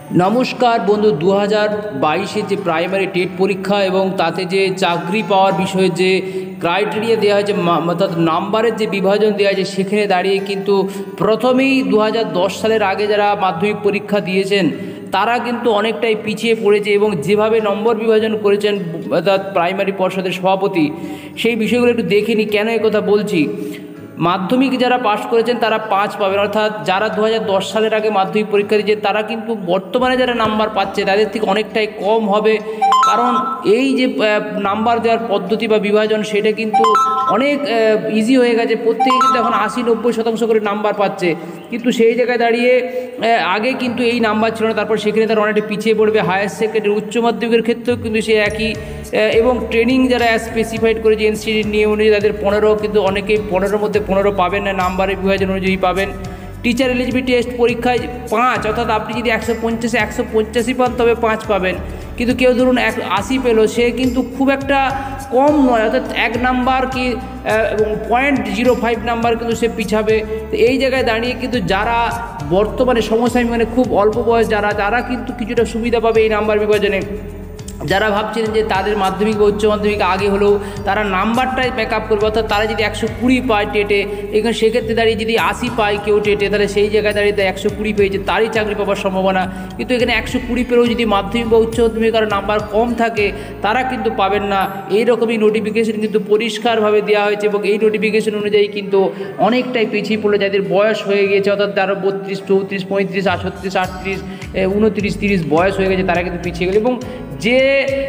নমস্কার বন্ধু, 2022-এ যে প্রাইমারি টেট পরীক্ষা এবং তাতে যে চাকরি পাওয়ার বিষয়ে যে ক্রাইটেরিয়া দেওয়া হয়েছে, অর্থাৎ নাম্বারের যে বিভাজন দেওয়া হয়েছে, সেখানে দাঁড়িয়ে কিন্তু প্রথমেই 2010 সালের আগে যারা মাধ্যমিক পরীক্ষা দিয়েছেন তারা কিন্তু অনেকটাই পিছিয়ে পড়েছে। এবং যেভাবে নম্বর বিভাজন করেছেন অর্থাৎ প্রাইমারি পর্ষদের সভাপতি, সেই বিষয়গুলো একটু দেখে নিই। কেন এই কথা বলছি? মাধ্যমিক যারা পাশ করেছেন তারা 5 পাবেন, অর্থাৎ যারা 2010 সালের আগে মাধ্যমিক পরীক্ষা দিয়েছে তারা কিন্তু বর্তমানে যারা নাম্বার পাচ্ছে তাদের থেকে অনেকটাই কম হবে। কারণ এই যে নাম্বার দেওয়ার পদ্ধতি বা বিভাজন, সেটা কিন্তু অনেক ইজি হয়ে গেছে। প্রত্যেকে কিন্তু এখন 80-90% করে নাম্বার পাচ্ছে, কিন্তু সেই জায়গায় দাঁড়িয়ে আগে কিন্তু এই নাম্বার ছিল না। তারপর সেখানে তারা অনেকটা পিছিয়ে পড়বে। হায়ার সেকেন্ডারি উচ্চ মাধ্যমিকের ক্ষেত্রেও কিন্তু সে একই। এবং ট্রেনিং যারা স্পেসিফাইড করেছে এনসিটির নিয়ম অনুযায়ী, তাদের 15, কিন্তু অনেকেই 15-র মধ্যে 15 পাবেন না, নাম্বারের বিভাজন অনুযায়ী পাবেন। টিচার এলিজিবিলিটি টেস্ট পরীক্ষায় 5, অর্থাৎ আপনি যদি 150-এ 185 পান তবে 5 পাবেন। কিন্তু কেউ ধরুন 80 পেল, সে কিন্তু খুব একটা কম নয়, অর্থাৎ 1 নাম্বার কি 0.05 নাম্বার কিন্তু সে পিছাবে। তো এই জায়গায় দাঁড়িয়ে কিন্তু যারা বর্তমানে সমসাময়িক মানে খুব অল্প বয়স তারা কিন্তু কিছুটা সুবিধা পাবে এই নাম্বার বিভাজনে। যারা ভাবছিলেন যে তাদের মাধ্যমিক বা উচ্চ মাধ্যমিক আগে হলেও তারা নাম্বারটাই ব্যাক আপ করবে, অর্থাৎ তারা যদি 120 পায় টেটে, এখানে সেক্ষেত্রে দাঁড়িয়ে যদি 80 পায় কেউ টেটে, তাহলে সেই জায়গায় দাঁড়িয়ে 120 পেয়েছে, তারই চাকরি পাওয়ার সম্ভাবনা। কিন্তু এখানে 120 পেলেও যদি মাধ্যমিক বা উচ্চ মাধ্যমিক কারো নাম্বার কম থাকে, তারা কিন্তু পাবেন না। এইরকমই নোটিফিকেশন কিন্তু পরিষ্কারভাবে দেওয়া হয়েছে, এবং এই নোটিফিকেশন অনুযায়ী কিন্তু অনেকটাই পিছিয়ে পড়লে যাদের বয়স হয়ে গিয়েছে, অর্থাৎ যারা 32, 34, 35, 38, 38, 29, 30 বয়স হয়ে গেছে, তারা কিন্তু পিছিয়ে গেল। এবং যে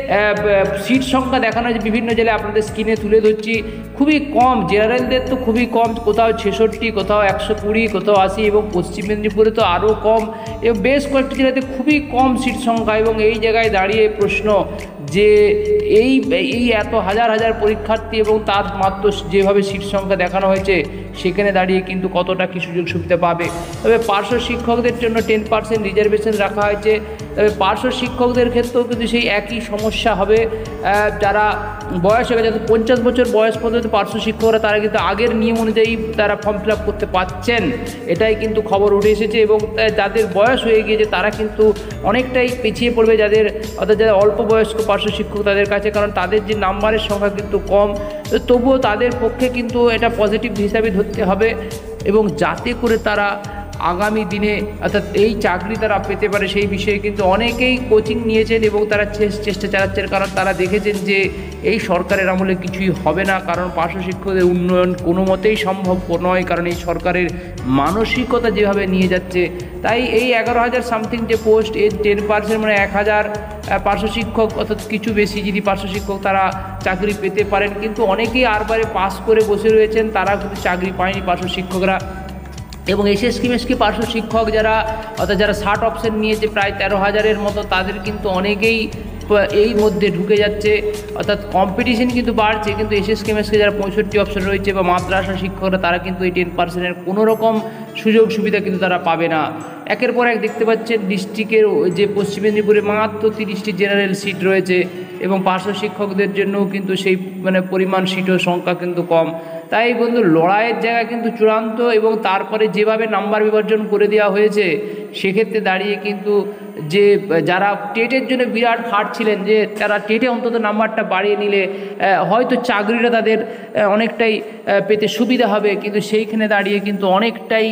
সিট সংখ্যা দেখানো হয়েছে বিভিন্ন জেলায়, আপনাদের স্ক্রিনে তুলে ধরছি, খুবই কম। জেনারেলদের তো খুবই কম, কোথাও 66, কোথাও 120, কোথাও 80, এবং পশ্চিম মেদিনীপুরে তো আরও কম। এবং বেশ কয়েকটি জেলাতে খুবই কম সিট সংখ্যা। এবং এই জায়গায় দাঁড়িয়ে প্রশ্ন যে এই এত হাজার হাজার পরীক্ষার্থী এবং তার মাত্র যেভাবে সিট সংখ্যা দেখানো হয়েছে, সেখানে দাঁড়িয়ে কিন্তু কতটা কি সুযোগ সুবিধা পাবে। তবে পার্শ্ব শিক্ষকদের জন্য 10% রিজার্ভেশন রাখা হয়েছে। তবে পার্শ্ব শিক্ষকদের ক্ষেত্রেও কিন্তু সেই একই সমস্যা হবে। যারা বয়স হয়ে গেছে, 50 বছর বয়স পর্যন্ত পার্শ্ব শিক্ষকরা, তারা কিন্তু আগের নিয়ম অনুযায়ী তারা ফর্ম ফিল আপ করতে পারছেন, এটাই কিন্তু খবর উঠে এসেছে। এবং যাদের বয়স হয়ে গিয়েছে তারা কিন্তু অনেকটাই পিছিয়ে পড়বে, অর্থাৎ যারা অল্প বয়স্ক পার্শ্ব শিক্ষক তাদের কাছে, কারণ তাদের যে নাম্বারের সংখ্যা কিন্তু কম। তবুও তাদের পক্ষে কিন্তু এটা পজিটিভ হিসাবে ধরতে হবে, এবং যাতে করে তারা আগামী দিনে অর্থাৎ এই চাকরি তারা পেতে পারে, সেই বিষয়ে কিন্তু অনেকেই কোচিং নিয়েছেন এবং তারা চেষ্টা চালাচ্ছেন। কারণ তারা দেখেছেন যে এই সরকারের আমলে কিছুই হবে না, কারণ পার্শ্ব শিক্ষকদের উন্নয়ন কোনো মতেই সম্ভব নয়, কারণ এই সরকারের মানসিকতা যেভাবে নিয়ে যাচ্ছে। তাই এই 11,000 সামথিং যে পোস্ট, এর 10% মানে 1,000 পার্শ্ব শিক্ষক, অর্থাৎ কিছু বেশি যদি পার্শ্ব শিক্ষক তারা চাকরি পেতে পারেন। কিন্তু অনেকেই আরবারে পাস করে বসে রয়েছেন, তারা কিন্তু চাকরি পায়নি পার্শ্ব শিক্ষকরা। এবং এসএসকে পার্শ্ব শিক্ষক যারা, অর্থাৎ যারা 60 অপশন নিয়েছে প্রায় 13,000-এর মতো, তাদের কিন্তু অনেকেই এই মধ্যে ঢুকে যাচ্ছে, অর্থাৎ কম্পিটিশন কিন্তু বাড়ছে। কিন্তু এসএসকে যারা 65 অপশন রয়েছে বা মাদ্রাসা শিক্ষকরা, তারা কিন্তু এই 10%-এর কোনো রকম সুযোগ সুবিধা কিন্তু তারা পাবে না। একের পর এক দেখতে পাচ্ছেন ডিস্ট্রিক্টের যে পশ্চিম মেদিনীপুরে মাত্র 30টি জেনারেল সিট রয়েছে, এবং পার্শ্ব শিক্ষকদের জন্যও কিন্তু সেই পরিমাণ সিটের সংখ্যা কিন্তু কম। তাই বন্ধু, লড়াইয়ের জায়গা কিন্তু চূড়ান্ত। এবং তারপরে যেভাবে নাম্বার বিভাজন করে দেওয়া হয়েছে, সেক্ষেত্রে দাঁড়িয়ে কিন্তু যে যারা টেটের জন্য বিরাট খাটছিলেন, যে তারা টেটে অন্তত নাম্বারটা বাড়িয়ে নিলে হয়তো চাকরিটা তাদের অনেকটাই পেতে সুবিধা হবে, কিন্তু সেইখানে দাঁড়িয়ে কিন্তু অনেকটাই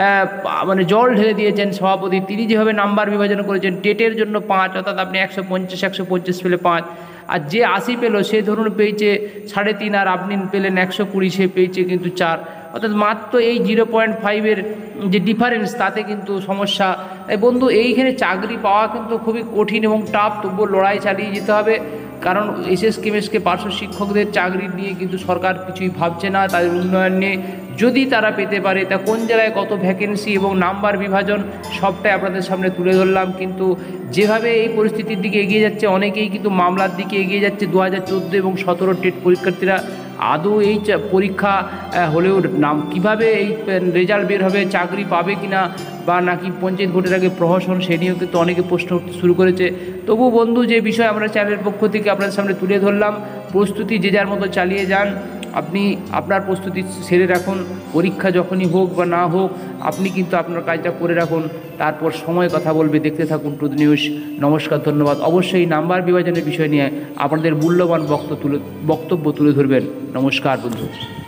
জল ঢেলে দিয়েছেন সভাপতি। তিনি যেভাবে নাম্বার বিভাজন করেছেন, টেটের জন্য 5, অর্থাৎ আপনি 150 পেলে 5, আর যে 80 পেল সে ধরুন পেয়েছে 3.5, আর আপনি পেলেন 120, সে পেয়েছে কিন্তু 4, অর্থাৎ মাত্র এই 0.5-এর যে ডিফারেন্স, তাতে কিন্তু সমস্যা। বন্ধু, এইখানে চাকরি পাওয়া কিন্তু খুবই কঠিন এবং টাফ, তবুও লড়াই চালিয়ে যেতে হবে। কারণ এসএসকে পার্শ্ব শিক্ষকদের চাকরি নিয়ে কিন্তু সরকার কিছুই ভাবছে না, তাদের উন্নয়ন নিয়ে। যদি তারা পেতে পারে, তা কোন জায়গায় কত ভ্যাকেন্সি এবং নাম্বার বিভাজন সবটাই আপনাদের সামনে তুলে ধরলাম। কিন্তু যেভাবে এই পরিস্থিতির দিকে এগিয়ে যাচ্ছে, অনেকেই কিন্তু মামলার দিকে এগিয়ে যাচ্ছে। 2014 এবং 17 টেট পরীক্ষার্থীরা আদৌ এই পরীক্ষা হলেও কীভাবে এই রেজাল্ট বের হবে, চাকরি পাবে কিনা, বা নাকি পঞ্চায়েত ভোটের আগে প্রহসন, সে নিয়েও কিন্তু অনেকে প্রশ্ন উঠতে শুরু করেছে। তবু বন্ধু, যে বিষয় আমরা চ্যানেলের পক্ষ থেকে আপনাদের সামনে তুলে ধরলাম, প্রস্তুতি যে যার মতো চালিয়ে যান। আপনি আপনার প্রস্তুতি সেরে রাখুন, পরীক্ষা যখনই হোক বা না হোক আপনি কিন্তু আপনার কাজটা করে রাখুন, তারপর সময় কথা বলবে। দেখতে থাকুন টুডে নিউজ। নমস্কার, ধন্যবাদ। অবশ্যই নাম্বার বিভাজনের বিষয় নিয়ে আপনাদের মূল্যবান বক্তব্য তুলে ধরবেন। নমস্কার বন্ধু।